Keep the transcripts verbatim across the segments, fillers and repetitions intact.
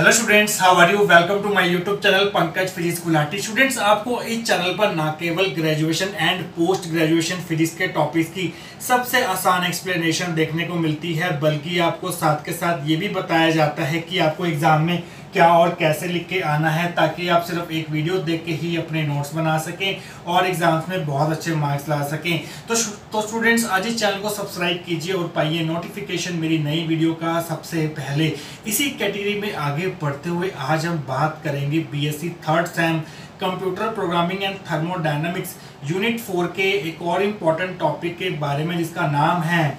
Hello students, how are you. Welcome to my YouTube channel Pankaj physics Gulati. Students, आपको इस channel पर ना केवल graduation and post graduation physics के टॉपिक्स की सबसे आसान एक्सप्लेनेशन देखने को मिलती है, बल्कि आपको साथ के साथ ये भी बताया जाता है कि आपको एग्जाम में क्या और कैसे लिख के आना है, ताकि आप सिर्फ एक वीडियो देख के ही अपने नोट्स बना सकें और एग्जाम्स में बहुत अच्छे मार्क्स ला सकें। तो तो स्टूडेंट्स, आज इस चैनल को सब्सक्राइब कीजिए और पाइए नोटिफिकेशन मेरी नई वीडियो का सबसे पहले। इसी कैटेगरी में आगे बढ़ते हुए आज हम बात करेंगे BSc third sem computer programming and thermodynamics unit four के एक और इम्पोर्टेंट टॉपिक के बारे में, जिसका नाम है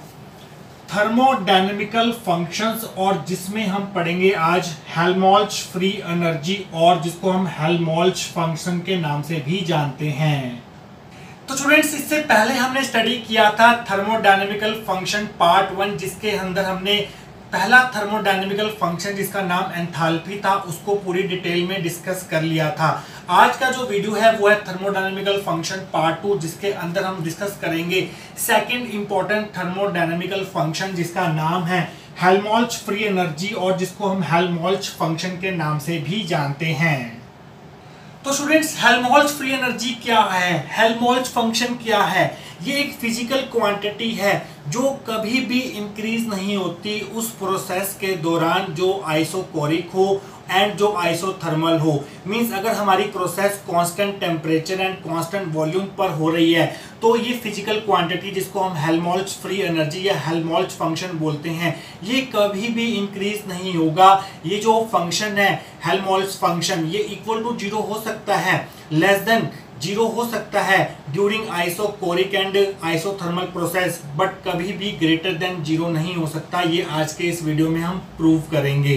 थर्मोडायनेमिकल फंक्शंस, और जिसमें हम पढ़ेंगे आज हेल्महोल्ट्ज फ्री एनर्जी, और जिसको हम हेल्महोल्ट्ज फंक्शन के नाम से भी जानते हैं। तो स्टूडेंट्स, इससे पहले हमने स्टडी किया था थर्मोडायनेमिकल फंक्शन पार्ट वन, जिसके अंदर हमने पहला थर्मोडायनेमिकल फंक्शन जिसका नाम एंथैल्पी था उसको पूरी डिटेल में डिस्कस कर लिया था। आज का जो वीडियो है वो है थर्मोडायनेमिकल फंक्शन पार्ट टू, जिसके अंदर हम डिस्कस करेंगे सेकंड इंपॉर्टेंट थर्मोडायनेमिकल फंक्शन, जिसका नाम है हेल्महोल्ट्ज फ्री एनर्जी, और जिसको हम हेल्महोल्ट्ज फंक्शन के नाम से भी जानते हैं। तो स्टूडेंट्स, हेल्महोल्ट्ज फ्री एनर्जी क्या है, हेल्महोल्ट्ज फंक्शन क्या है? ये एक फिजिकल क्वांटिटी है जो कभी भी इंक्रीज नहीं होती उस प्रोसेस के दौरान जो आइसोकोरिक हो एंड जो आइसोथर्मल हो। मींस अगर हमारी process constant temperature and constant volume पर हो रही है, तो ये फिजिकल क्वांटिटी जिसको हम हेल्महोल्ट्ज फ्री एनर्जी या हेल्महोल्ट्ज फंक्शन बोलते हैं, ये कभी भी इंक्रीज नहीं होगा। ये जो फंक्शन है हेल्महोल्ट्ज फंक्शन, ये इक्वल टू जीरो हो सकता है, लेस देन जीरो हो सकता है during isochoric and isothermal process, but कभी भी ग्रेटर देन जीरो नहीं हो सकता। ये आज के इस वीडियो में हम प्रूव करेंगे।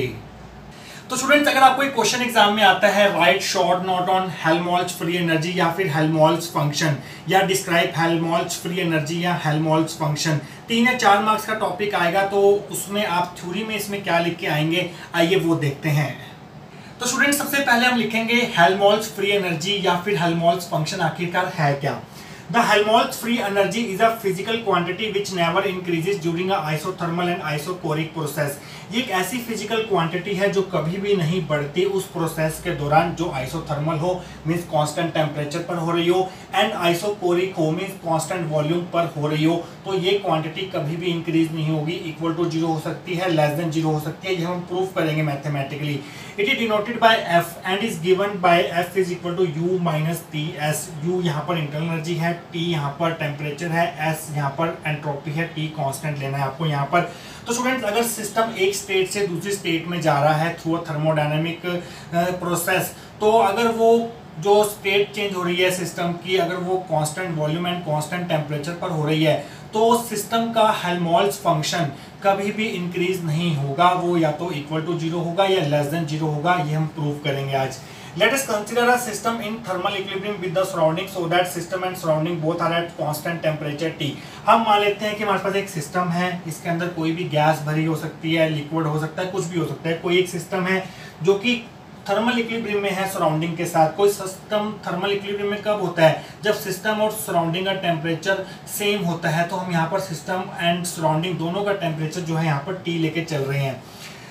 तो स्टूडेंट्स, अगर आपको एक क्वेश्चन एग्जाम में आता है write short note on Helmholtz free energy या फिर हेल्महोल्ट्ज फंक्शन, या डिस्क्राइब हेल्महोल्ट्ज फ्री एनर्जी या हेल्महोल्ट्ज फंक्शन, तीन या चार मार्क्स का टॉपिक आएगा, तो उसमें आप थ्योरी में इसमें क्या लिख के आएंगे, आइए वो देखते हैं। तो स्टूडेंट, सबसे पहले हम लिखेंगे हेल्महोल्ट्ज फ्री एनर्जी या फिर हेल्महोल्ट्ज फंक्शन आखिरकार है क्या। The Helmholtz free energy is a physical quantity which never increases during a isothermal and isochoric process. ये एक ऐसी फिजिकल क्वांटिटी है जो कभी भी नहीं बढ़ती उस प्रोसेस के दौरान जो आइसोथर्मल हो, मींस कांस्टेंट टेम्परेचर पर हो रही हो, एंड आइसोकोरिक हो, मींस कांस्टेंट वॉल्यूम पर हो रही हो। तो ये क्वांटिटी कभी भी इंक्रीज नहीं होगी, इक्वल टू जीरो हो सकती है, लेस देन जीरो हो सकती है। ये हम प्रूव करेंगे mathematically. It is denoted by F and is given by F is equal to U minus T S. U यहाँ पर इंटरनल एनर्जी है, टी यहाँ पर टेम्परेचर है, एस यहाँ पर एंट्रोपी है, टी कांस्टेंट लेना है आपको यहाँ पर। तो स्टूडेंट्स, अगर सिस्टम एक स्टेट से दूसरी स्टेट में जा रहा है थ्रू अ थर्मोडायनामिक प्रोसेस, तो अगर वो जो स्टेट चेंज हो रही है सिस्टम की, अगर वो constant volume and constant temperature पर हो रही है, तो सिस्टम का हेल्महोल्ट्ज फंक्शन कभी भी इंक्रीज नहीं होगा। वो या तो इक्वल टू जीरो होगा या लेस देन जीरो होगा। ये हम प्रूव करेंगे आज। Let us consider a system in thermal equilibrium with the surrounding so that system and surrounding both are at constant temperature T। हम मान लेते हैं कि हमारे पास एक सिस्टम है, इसके अंदर कोई भी गैस भरी हो सकती है, लिक्विड हो सकता है, कुछ भी हो सकता है। कोई एक सिस्टम है जो कि थर्मल इक्विलिब्रियम में है सराउंडिंग के साथ। कोई सिस्टम थर्मल इक्विलिब्रियम में कब होता है, जब सिस्टम और सराउंडिंग का टेम्परेचर सेम होता है। तो हम यहाँ पर सिस्टम एंड सराउंडिंग दोनों का टेम्परेचर जो है यहाँ पर T लेके चल रहे हैं।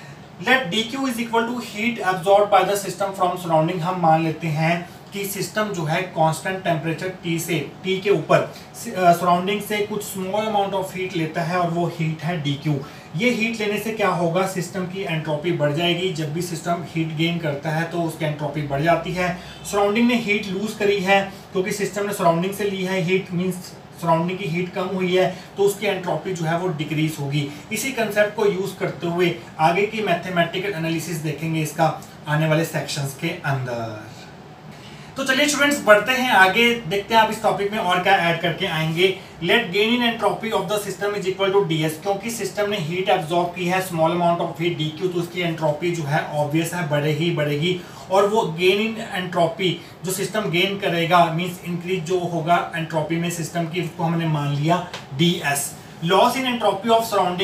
Let dq is equal to heat absorbed by the system from surrounding। हम मान लेते हैं कि सिस्टम जो है कांस्टेंट टेम्परेचर T से T के ऊपर सराउंडिंग से कुछ स्मॉल अमाउंट ऑफ हीट लेता है, और वो हीट है dq। ये हीट लेने से क्या होगा, सिस्टम की एंट्रोपी बढ़ जाएगी। जब भी सिस्टम हीट गेन करता है तो उसकी एंट्रोपी बढ़ जाती है। सराउंडिंग ने हीट लूज करी है क्योंकि सिस्टम ने सराउंडिंग से ली है हीट, मीन्स सराउंडिंग की हीट कम हुई है, तो उसकी एंट्रोपी जो है वो डिक्रीज होगी। इसी कंसेप्ट को यूज करते हुए आगे की मैथमेटिकल एनालिसिस देखेंगे इसका आने वाले सेक्शंस के अंदर। तो चलिए स्टूडेंट्स, बढ़ते हैं आगे, देखते हैं आप इस टॉपिक में और क्या ऐड करके आएंगे। Net gain in entropy of the system is equal to D S. क्योंकि सिस्टम ने हीट एब्जॉर्ब की है small amount of heat D Q, तो उसकी एंट्रोपी जो है ऑब्वियस है बढ़े ही बढ़ेगी। और वो गेन इन एंट्रोपी जो सिस्टम गेन करेगा, मींस इंक्रीज जो होगा एंट्रोपी में सिस्टम की, उसको हमने मान लिया D S. Loss in entropy of surrounding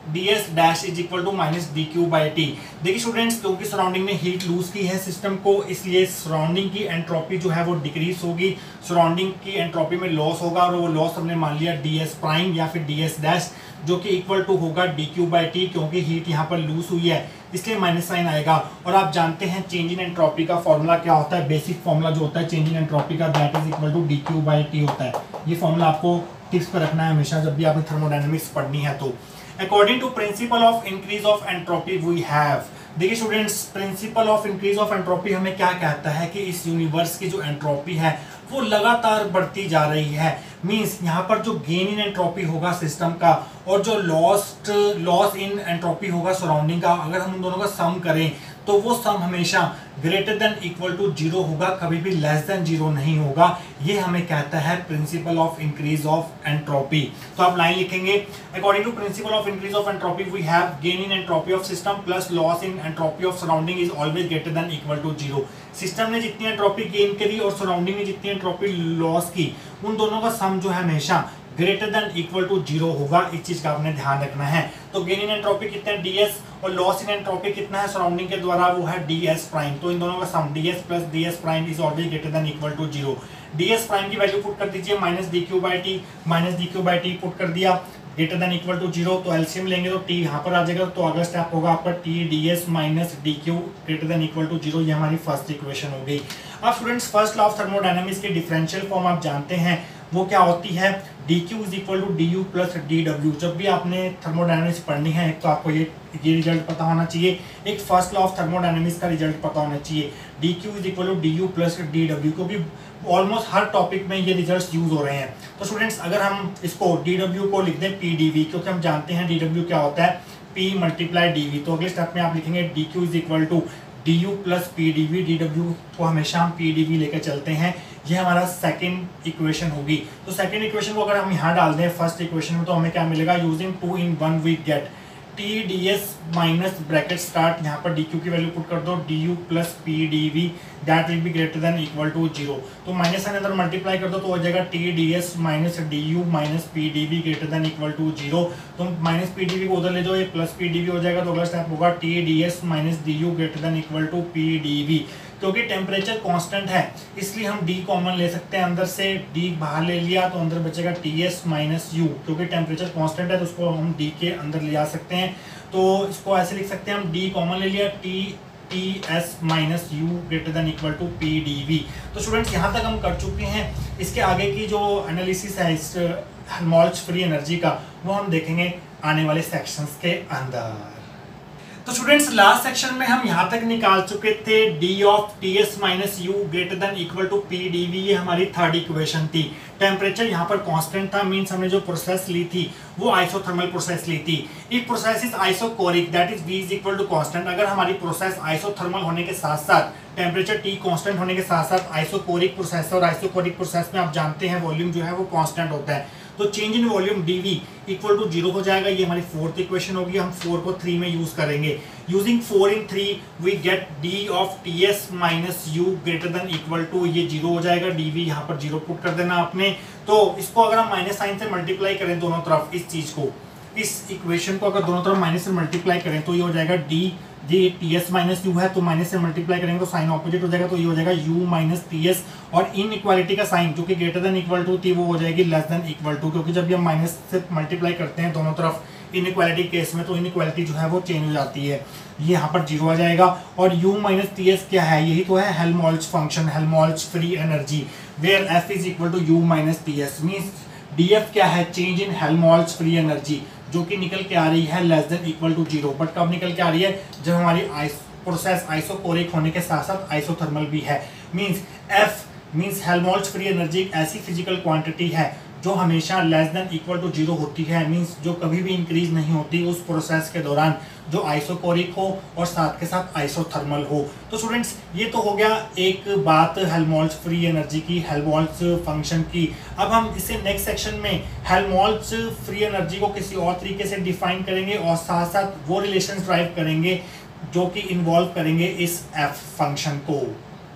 D S dash is equal to minus D Q by T. देखिए स्टूडेंट्स, क्योंकि सराउंडिंग ने हीट लूज की है सिस्टम को, इसलिए सराउंडिंग की एंट्रोपी जो है वो डिक्रीज होगी, सराउंडिंग की एंट्रोपी में लॉस होगा, और वो लॉस हमने मान लिया डी एस प्राइम या फिर डी एस डैश, जो कि इक्वल टू होगा डी क्यू बाई टी, क्योंकि हीट यहाँ पर लूज हुई है इसलिए माइनस साइन आएगा। और आप जानते हैं चेंज इन एंट्रोपी का फॉर्मूला क्या होता है, बेसिक फॉर्मूला जो होता है चेंज इन एंट्रोपी का, that is equal to D Q by T होता है। ये फॉर्मूला आपको टिप्स पर रखना है हमेशा जब भी आपने थर्मोडायनेमिक्स पढ़नी है। तो according to principle of increase of entropy we have, देखिए students, principle of increase of entropy हमें क्या कहता है कि इस यूनिवर्स की जो एंट्रोपी है वो लगातार बढ़ती जा रही है। मींस यहाँ पर जो गेन इन एंट्रोपी होगा सिस्टम का और जो लॉस्ट लॉस इन एंट्रोपी होगा सराउंडिंग का, अगर हम उन दोनों का सम करें तो वो सम हमेशा greater than equal to zero होगा, कभी भी लेस देन जीरो नहीं होगा। ये हमें कहता है principle of increase of entropy. तो आप लाइन लिखेंगे, according to principle of increase of entropy we have gain in entropy of system plus loss in entropy of surrounding is always greater than equal to zero. System ने जितनी entropy gain करी और surrounding ने जितनी entropy loss की, उन दोनों का सम जो है हमेशा greater than equal to zero होगा। इस चीज का आपने ध्यान रखना है। तो गेन इन एंट्रोपी कितना है डीएस, और लॉस इन एंट्रोपी कितना है सराउंडिंग के द्वारा, वो है डीएस प्राइम। तो इन दोनों का sum DS plus DS prime is always greater than equal to zero. DS prime की वैल्यू पुट कर दीजिए, minus D Q by T, minus D Q by T put कर दिया, greater than equal to zero. तो LCM लेंगे तो T यहाँ पर आ जाएगा, तो अगला स्टेप होगा आपका T D S minus D Q greater than equal to zero. ये हमारी फर्स्ट इक्वेशन हो गई। अब students, first law of thermodynamics की डिफरेंशियल फॉर्म आप जानते हैं, वो क्या होती है, D Q is equal to D U plus D W. जब भी आपने थर्मोडायनेमिक्स पढ़नी है एक तो आपको ये ये रिजल्ट पता होना चाहिए, एक फर्स्ट लॉ ऑफ थर्मोडायनेमिक्स का रिजल्ट पता होना चाहिए, D Q is equal to D U plus D W, क्योंकि ऑलमोस्ट हर टॉपिक में ये रिजल्ट्स यूज हो रहे हैं। तो स्टूडेंट्स, अगर हम इसको डी डब्ल्यू को लिख दें पी डी वी, क्योंकि हम जानते हैं डी डब्ल्यू क्या होता है, पी मल्टीप्लाई डी वी। तो अगले स्टेप में आप लिखेंगे D Q is equal to D U plus P D V. D W को हमेशा हम पी डी वी लेकर चलते हैं। ये हमारा सेकंड इक्वेशन होगी। तो सेकंड इक्वेशन को अगर हम यहाँ डाल दें फर्स्ट इक्वेशन में, तो हमें क्या मिलेगा, using two in one we get T D S minus bracket start, यहाँ पर डी क्यू की वैल्यू पुट कर दो, D U plus P D V that will be greater than equal to zero. तो माइनस के अंदर multiply कर दो तो हो जाएगा T D S minus D U minus P D V greater than equal to zero. तो minus P D V को उधर ले जाओ, ये प्लस पी डी वी हो जाएगा। तो अगला स्टेप होगा T D S minus D U greater than equal to P D V. क्योंकि टेम्परेचर कांस्टेंट है इसलिए हम डी कॉमन ले सकते हैं, अंदर से डी बाहर ले लिया तो अंदर बचेगा टी एस माइनस यू। क्योंकि टेम्परेचर कांस्टेंट है तो उसको हम डी के अंदर ले आ सकते हैं। तो इसको ऐसे लिख सकते हैं हम, डी कॉमन ले लिया, T T S minus U greater than equal to P D V. तो स्टूडेंट्स, यहाँ तक हम कर चुके हैं। इसके आगे की जो एनालिसिस है इस हेल्महोल्ट्ज फ्री एनर्जी का, वो हम देखेंगे आने वाले सेक्शंस के अंदर। तो स्टूडेंट्स, लास्ट सेक्शन में हम यहाँ तक निकाल चुके थे D of T S minus U greater than equal to P D V. ये हमारी थर्ड इक्वेशन थी। टेम्परेचर यहाँ पर कांस्टेंट था, मींस हमने जो प्रोसेस ली थी वो आइसोथर्मल प्रोसेस ली थी। If process is isochoric that is V is equal to constant. अगर हमारी प्रोसेस आइसोथर्मल होने के साथ साथ टेम्परेचर टी कांस्टेंट होने के साथ साथ आइसोकोरिक प्रोसेस, और आइसोकोरिक प्रोसेस में आप जानते हैं वॉल्यूम जो है वो कांस्टेंट होता है, तो change in volume DV equal to zero हो जाएगा। ये हमारी फोर्थ इक्वेशन होगी। हम फोर को थ्री में यूज करेंगे। Using four in three we get D of T S minus U greater than equal to, ये जीरो हो जाएगा। डीवी यहाँ पर जीरो पुट कर देना आपने। तो इसको अगर हम माइनस साइन से मल्टीप्लाई करें दोनों तरफ, इस चीज को, इस इक्वेशन को अगर दोनों तरफ माइनस से मल्टीप्लाई करें तो ये हो जाएगा D G T S minus U है, तो माइनस से मल्टीप्लाई करेंगे तो साइन ऑपोजिट हो जाएगा, तो ये हो जाएगा यू माइनस टी एस। और इन इक्वालिटी का साइन जो कि ग्रेटर देन इक्वल टू थी वो हो जाएगी लेस देन इक्वल टू, क्योंकि जब भी हम माइनस से मल्टीप्लाई करते हैं दोनों तरफ इन इक्वालिटी केस में, तो इन इक्वालिटी जो है वो चेंज हो जाती है। ये यहाँ पर जीरो आ जाएगा। और यू माइनस टी एस क्या है, यही तो है Helmholtz function, Helmholtz free energy, where F is equal to U minus T S. Means D F क्या है, change in Helmholtz free energy, जो कि निकल के आ रही है less than equal to zero. But कब निकल के आ रही है, जब हमारी आइस प्रोसेस आइसोकोरिक होने के साथ साथ आइसोथर्मल भी है। Means F means Helmholtz free energy एक ऐसी फिजिकल क्वांटिटी है जो हमेशा less than equal to zero होती है। मींस जो कभी भी इंक्रीज नहीं होती उस प्रोसेस के दौरान जो आइसोकोरिक हो और साथ के साथ आइसोथर्मल हो। तो स्टूडेंट्स, ये तो हो गया एक बात हेल्महोल्ट्ज फ्री एनर्जी की, हेल्महोल्ट्ज फंक्शन की। अब हम इसे नेक्स्ट सेक्शन में हेल्महोल्ट्ज फ्री एनर्जी को किसी और तरीके से डिफाइन करेंगे और साथ साथ वो रिलेशंस ड्राइव करेंगे जो कि इन्वॉल्व करेंगे इस एफ फंक्शन को। तो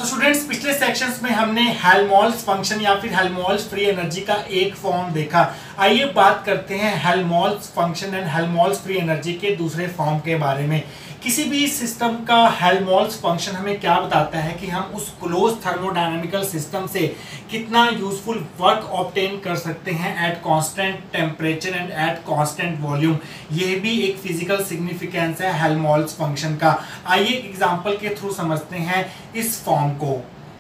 तो स्टूडेंट्स पिछले सेक्शंस में हमने हेल्महोल्ट्ज फंक्शन या फिर हेल्महोल्ट्ज फ्री एनर्जी का एक फॉर्म देखा। आइए बात करते हैं Helmholtz function and Helmholtz free energy के दूसरे फॉर्म के बारे में। किसी भी सिस्टम का हेल्महोल्ट्ज फंक्शन हमें क्या बताता है कि हम उस क्लोज थर्मोडायनामिकल सिस्टम से कितना यूजफुल वर्क ऑब्टेन कर सकते हैं at constant temperature and at constant volume. यह भी एक फिजिकल सिग्निफिकेंस है हेल्महोल्ट्ज फंक्शन का। आइए एग्जांपल के थ्रू समझते हैं इस फॉर्म को।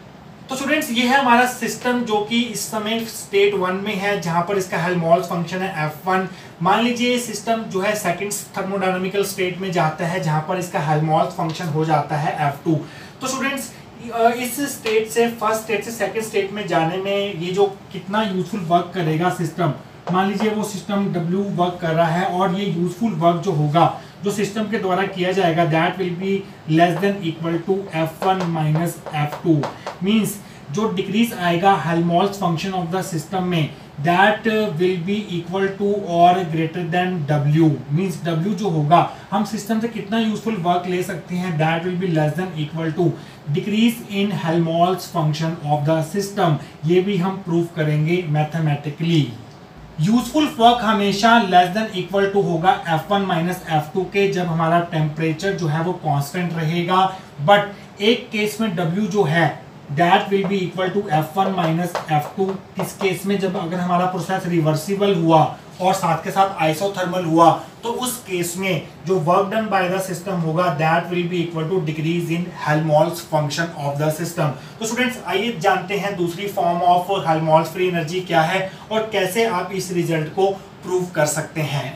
तो स्टूडेंट्स ये है हमारा सिस्टम जो कि इस समय स्टेट वन में है, जहां पर इसका हेल्महोल्ट्ज फंक्शन है एफ वन। मान लीजिए सिस्टम जो है सेकंड थर्मोडायनामिकल स्टेट में जाता है, जहां पर इसका हेल्महोल्ट्ज फंक्शन हो जाता है एफ टू। तो स्टूडेंट्स इस स्टेट से फर्स्ट स्टेट से सेकंड स्टेट में जाने में ये जो कितना यूजफुल वर्क करेगा सिस्टम, मान लीजिए वो सिस्टम डब्ल्यू वर्क कर रहा है और ये यूजफुल वर्क जो होगा जो सिस्टम के द्वारा किया जाएगा that will be less than equal to F one minus F two. Means जो डिक्रीज आएगा Helmholtz function of the system में that will be equal to और greater than W. Means W जो होगा हम सिस्टम से कितना यूजफुल वर्क ले सकते हैं that will be less than equal to decrease in Helmholtz function of the system. ये भी हम प्रूव करेंगे मैथमेटिकली। यूजफुल वर्क हमेशा लेस देन इक्वल टू होगा F one minus F two के, जब हमारा टेम्परेचर जो है वो कांस्टेंट रहेगा। बट एक केस में W जो है that will be equal to F one minus F two. किस केस में? जब अगर हमारा प्रोसेस रिवर्सिबल हुआ और साथ के साथ आइसोथर्मल हुआ, तो उस केस में जो work done by the system होगा that will be equal to decrease in Helmholtz function of the system. तो स्टूडेंट्स आइए जानते हैं दूसरी form of Helmholtz free energy क्या है और कैसे आप इस रिजल्ट को प्रूव कर सकते हैं।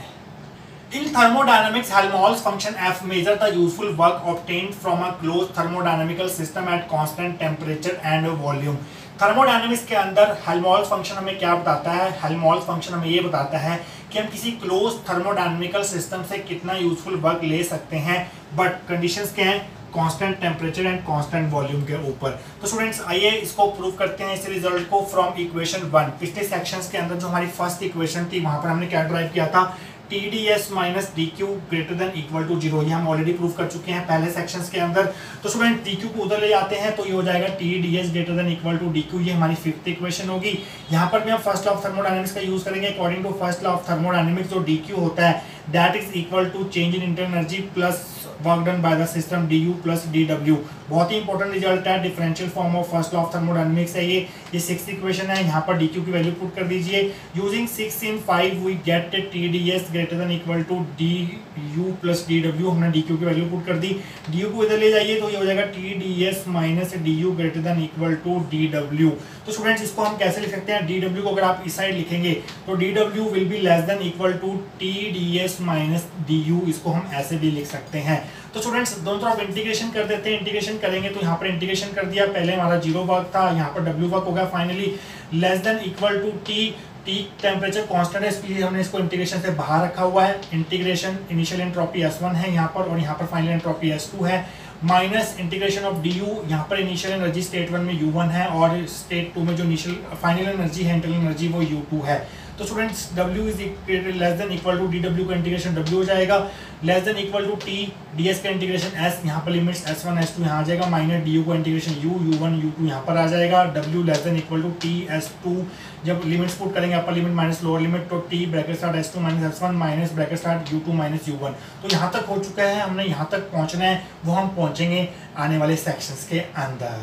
In thermodynamics, Helmholtz function F measure the useful work obtained from a closed thermodynamical system at constant temperature and volume. Thermodynamics के अंदर हेल्महोल्ट्ज फंक्शन हमें क्या बताता है? हेल्महोल्ट्ज फंक्शन हमें ये बताता है कि हम किसी क्लोज थर्मोडायनामिकल सिस्टम से कितना यूजफुल वर्क ले सकते हैं, बट कंडीशंस क्या हैं? Constant temperature and constant volume के ऊपर। तो स्टूडेंट्स आइए इसको प्रूव करते हैं इस रिजल्ट को फ्रॉम इक्वेशन वन। पिछले सेक्शंस के अंदर जो हमारी फर्स्ट इक्वेशन थी वहां पर हमने क्या ड्राइव किया था? T D S minus D Q greater than equal to zero. ये हम ऑलरेडी प्रूव कर चुके हैं पहले सेक्शंस के अंदर। तो स्टूडेंट डी क्यू को उधर ले जाते हैं तो ये हो जाएगा T D S greater than equal to D Q. ये हमारी फिफ्थ इक्वेशन होगी। यहाँ पर भी हम फर्स्ट लॉ ऑफ थर्मोडायनामिक्स का यूज करेंगे। According to first law of thermodynamics जो डी क्यू होता है that is equal to change in internal energy plus work done by the system D U plus D W. बहुत ही important result है, differential form of first law of thermodynamics है ये। ये sixth equation है। यहाँ पर डी क्यू की वैल्यू पुट कर दीजिए। Using six in five we get T D S greater than equal to D U plus D W. हमने डी क्यू की वैल्यू पुट कर दी। डी यू को इधर ले जाइए तो ये हो जाएगा T D S minus D U greater than equal to D W. तो स्टूडेंट्स इसको हम कैसे लिख सकते हैं? डी डब्ल्यू को अगर आप इस साइड लिखेंगे तो D W will be less than equal to T D S minus D U. इसको हम ऐसे भी लिख सकते हैं। तो स्टूडेंट्स दोनों तरफ इंटीग्रेशन कर देते हैं। इंटीग्रेशन करेंगे तो यहाँ पर इंटीग्रेशन कर दिया। पहले हमारा जीरो वर्क था, यहाँ पर डब्ल्यू वर्क होगा। Finally less than equal to T T temperature constant है इसलिए हमने इसको इंटीग्रेशन से बाहर रखा हुआ है। Integration initial entropy S one है यहाँ पर और यहाँ पर फाइनल एंट्रोपी एस टू है। Minus integration of D U, यहाँ पर इनिशियल एनर्जी स्टेट वन में यू वन है और स्टेट टू में जो इनिशियल फाइनल एनर्जी है इंटरनल एनर्जी वो यू टू है। तो students W is less than equal to D W का इंटीग्रेशन W हो जाएगा less than equal to T D S का इंटीग्रेशन S, यहाँ पर limits S one S two यहाँ आ जाएगा माइनस डी यू का integration U U one U two यहाँ पर आ जाएगा। W less than equal to T S two. जब लिमिट्स पुट करेंगे upper limit minus lower limit तो T bracket start S two minus S one minus bracket start U two minus U one. तो यहाँ तक हो चुका है, हमने यहाँ तक पहुँचना है, वो हम पहुँचेंगे आने वाले सेक्शंस के अंदर।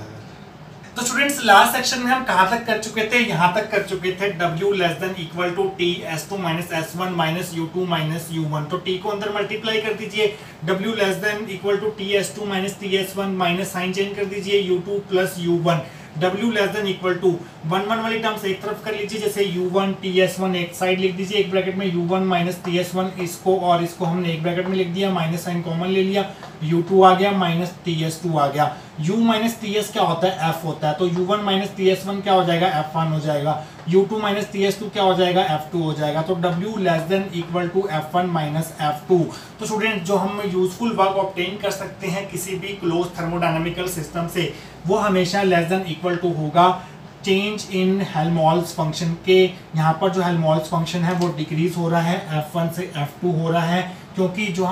तो स्टूडेंट्स लास्ट सेक्शन में हम कहाँ तक कर चुके थे? यहाँ तक कर चुके थे W less than equal to T S two minus S one minus U two minus U one. तो T को अंदर मल्टीप्लाई कर दीजिए। W less than equal to T S two minus T S one minus sign change कर दीजिए U two plus U one. W less than equal to one one वाली terms एक तरफ कर लीजिए, जैसे U one T S one एक side लिख दीजिए एक ब्रैकेट में, U one minus T S one इसको और इसको हमने एक ब्रैकेट में लिख दिया, माइनस साइन कॉमन ले लिया, यू टू आ गया माइनस टी एस टू आ गया। U माइनस टी एस क्या होता है? F होता है। तो U one minus T S one क्या हो जाएगा? एफ वन हो जाएगा। U two minus T S two क्या हो जाएगा? एफ टू हो जाएगा। तो W less than equal to F one minus F two. तो स्टूडेंट जो हम यूजफुल वर्क ऑब्टेन कर सकते हैं किसी भी क्लोज थर्मोडायनामिकल सिस्टम से वो हमेशा लेस देन इक्वल टू होगा चेंज इन हेल्महोल्ट्ज फंक्शन के। यहाँ पर जो हेल्महोल्ट्ज फंक्शन है वो डिक्रीज हो रहा है, एफ वन से एफ टू हो रहा है, क्योंकि जो हम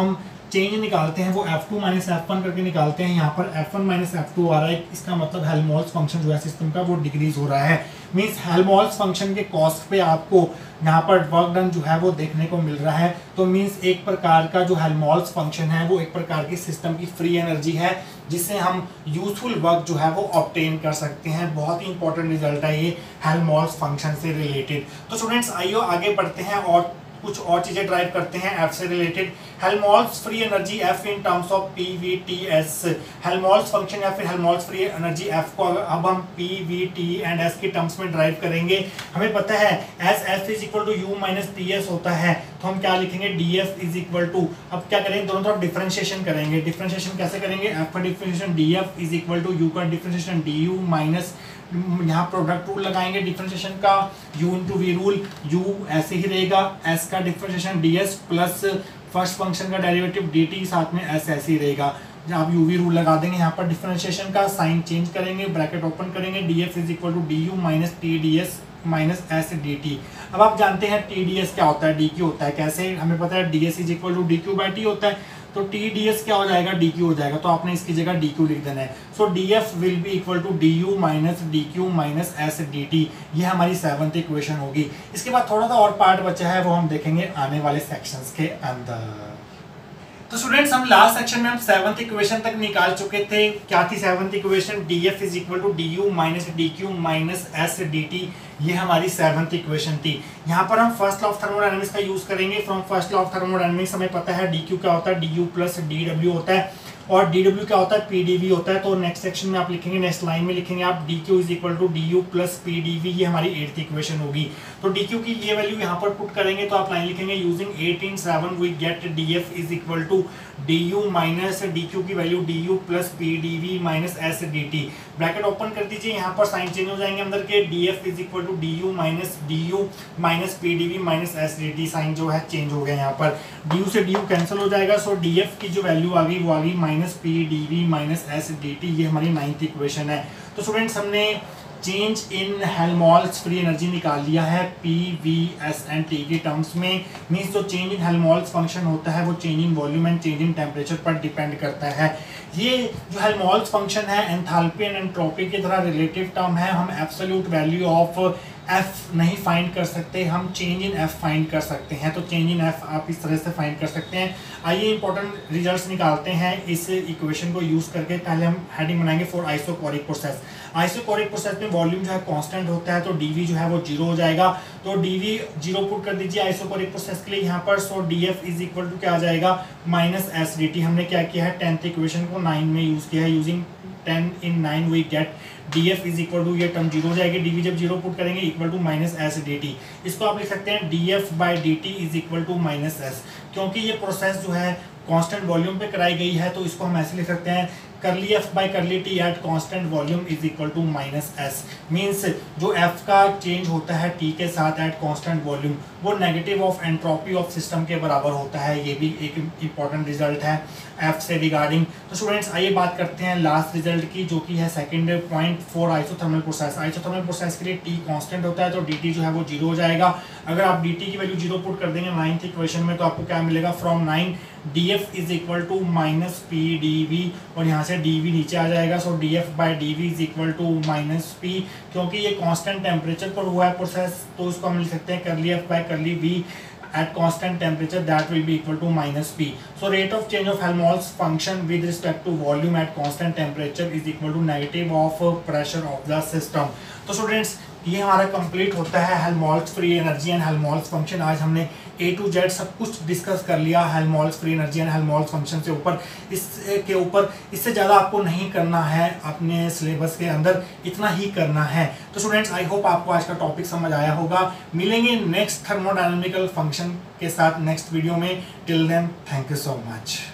चेंज निकालते हैं वो F two minus F one करके निकालते हैं। यहाँ पर F one minus F two आ रहा है, इसका मतलब हेल्महोल्ट्ज फंक्शन जो है सिस्टम का वो डिक्रीज हो रहा है। मींस हेल्महोल्ट्ज फंक्शन के कॉस्ट पे आपको यहाँ पर वर्क डन जो है वो देखने को मिल रहा है। तो मींस एक प्रकार का जो हेल्महोल्ट्ज फंक्शन है वो एक प्रकार की सिस्टम की फ्री एनर्जी है जिससे हम यूजफुल वर्क जो है वो ऑब्टेन कर सकते हैं। बहुत ही इंपॉर्टेंट रिजल्ट है ये हेल्महोल्ट्ज फंक्शन से रिलेटेड। तो स्टूडेंट्स आइए आगे बढ़ते हैं और कुछ और चीजें ड्राइव करते हैं एफ से related. Helmholtz free energy F in terms of P V T S. Helmholtz function या फिर हेल्महोल्ट्ज फ्री एनर्जी एफ को अब हम P V T and S के टर्म्स में ड्राइव करेंगे। हमें पता है S F is equal to U minus T S होता है, तो हम क्या लिखेंगे D F is equal to, अब क्या करेंगे दोनों तरफ डिफरेंशिएशन करेंगे। डिफरेंशिएशन कैसे करेंगे, एफ का differentiation D F is equal to U का डिफरेंशिएशन डी यू माइनस, यहाँ प्रोडक्ट रूल लगाएंगे डिफरेंशिएशन का, u into V rule, u ऐसे ही रहेगा, s का differentiation ds plus first function का डेरिवेटिव dt साथ में s ऐसे ही रहेगा। आप u v रूल लगा देंगे, यहाँ पर डिफरेंशिएशन का साइन चेंज करेंगे, ब्रैकेट ओपन करेंगे, df is equal to D U minus T D S minus S D T. अब आप जानते हैं टी डी एस क्या होता है, dq होता है, कैसे हमें पता है ds is equal to D Q by T होता है, तो टी डी एस क्या हो जाएगा, डी क्यू हो जाएगा, तो आपने इसकी जगह डी क्यू लिख देना है। So D F will be equal to D U minus D Q minus S D T. ये हमारी सेवंथ इक्वेशन होगी। इसके बाद थोड़ा सा और पार्ट बचा है वो हम देखेंगे आने वाले सेक्शंस के अंदर। तो स्टूडेंट्स हम लास्ट सेक्शन में हम सेवंथ इक्वेशन तक निकाल चुके थे। क्या थी seventh equation, D F is equal to D U minus D Q minus S D T. ये हमारी सेवंथ इक्वेशन थी। यहाँ पर हम फर्स्ट लॉ ऑफ थर्मोडायनामिक्स का यूज करेंगे। From first law of thermodynamics हमें पता है डी क्यू क्या होता है, D U plus D W होता है, और डी डब्ल्यू क्या होता है, पी डी वी होता है। तो नेक्स्ट सेक्शन में आप लिखेंगे, नेक्स्ट लाइन में लिखेंगे आप D Q is equal to D U plus P D V. ये हमारी एट्थ इक्वेशन होगी। तो डी क्यू की ये वैल्यू यहाँ पर पुट करेंगे तो आप लाइन लिखेंगे using eight in seven we get D F is equal to D U minus D Q की value D U plus P D V minus S D T. Bracket open कर दीजिए, यहाँ पर sign change हो जाएंगे अंदर के, D F is equal to D U minus D U minus P D V minus S D T. Sign जो है चेंज हो गया, यहाँ पर डी यू से डी यू कैंसिल हो जाएगा। सो डी एफ की जो वैल्यू आ गई वो आ गई minus P D V minus S D T. ये हमारी नाइन्थ इक्वेशन है। तो स्टूडेंट्स हमने change in Helmholtz free energy निकाल लिया है P V S and T के टर्म्स में। मीन्स जो चेंज इन हेल्महोल्ट्ज फंक्शन होता है वो change in volume and change in temperature पर डिपेंड करता है। ये जो हेल्महोल्ट्ज फंक्शन है एंथैल्पी एंड एंट्रोपी की तरह रिलेटिव टर्म है। हम एब्सोल्यूट वैल्यू ऑफ एफ नहीं फाइंड कर सकते, हम चेंज इन एफ फाइंड कर सकते हैं। तो चेंज इन एफ आप इस तरह से फाइंड कर सकते हैं। आइए इंपॉर्टेंट रिजल्ट्स निकालते हैं इस इक्वेशन को यूज करके। पहले हम हेडिंग बनाएंगे for isochoric process. Isochoric process में वॉल्यूम जो है कांस्टेंट होता है, तो डीवी जो है वो जीरो हो जाएगा। तो डीवी जीरो पुट कर दीजिए आइसोकोरिक प्रोसेस के लिए यहाँ पर। So D F is equal to क्या आ जाएगा, माइनस एस डी टी। हमने क्या किया है, टेंथ इक्वेशन को नाइन में यूज किया है। Using ten in nine we get D F is equal to, ये टर्म जीरो हो जाएगी, डीवी जब जीरो पुट करेंगे equal to minus S D T. इसको आप लिख सकते हैं D F by D T is equal to minus S. क्योंकि ये प्रोसेस जो है कांस्टेंट वॉल्यूम पे कराई गई है तो इसको हम ऐसे लिख सकते हैं curly F by curly T at constant volume is equal to minus S. Means जो एफ का चेंज होता है टी के साथ एट कांस्टेंट वॉल्यूम वो negative of entropy of system के बराबर होता है। ये भी एक इंपॉर्टेंट रिजल्ट है एफ से रिगार्डिंग। तो स्टूडेंट्स आइए बात करते हैं लास्ट रिजल्ट की, जो कि है second point for isothermal process. Isothermal process के लिए टी कांस्टेंट होता है तो डी जो है वो जीरो हो जाएगा। अगर आप डी की वैल्यू जीरो पुट कर देंगे नाइन्थ इक्वेशन में तो आपको क्या मिलेगा, from nine D F is equal to minus P D V, और यहाँ से डी वी नीचे आ जाएगा। So D F by D V is equal to minus P. क्योंकि ये कांस्टेंट टेम्परेचर पर हुआ है प्रोसेस तो इसको हम लिख सकते हैं curly F by curly V at constant temperature that will be equal to minus p. So rate of change of Helmholtz function with respect to volume at constant temperature is equal to negative of pressure of the system. तो students ये हमारा complete होता है Helmholtz free energy and Helmholtz function. आज हमने ए to Z सब कुछ discuss कर लिया Helmholtz free energy and Helmholtz function से ऊपर इसके ऊपर। इससे ज़्यादा आपको नहीं करना है अपने सिलेबस के अंदर, इतना ही करना है। तो स्टूडेंट्स आई होप आपको आज का टॉपिक समझ आया होगा। मिलेंगे नेक्स्ट थर्मोडायनामिकल फंक्शन के साथ नेक्स्ट वीडियो में। Till then thank you so much.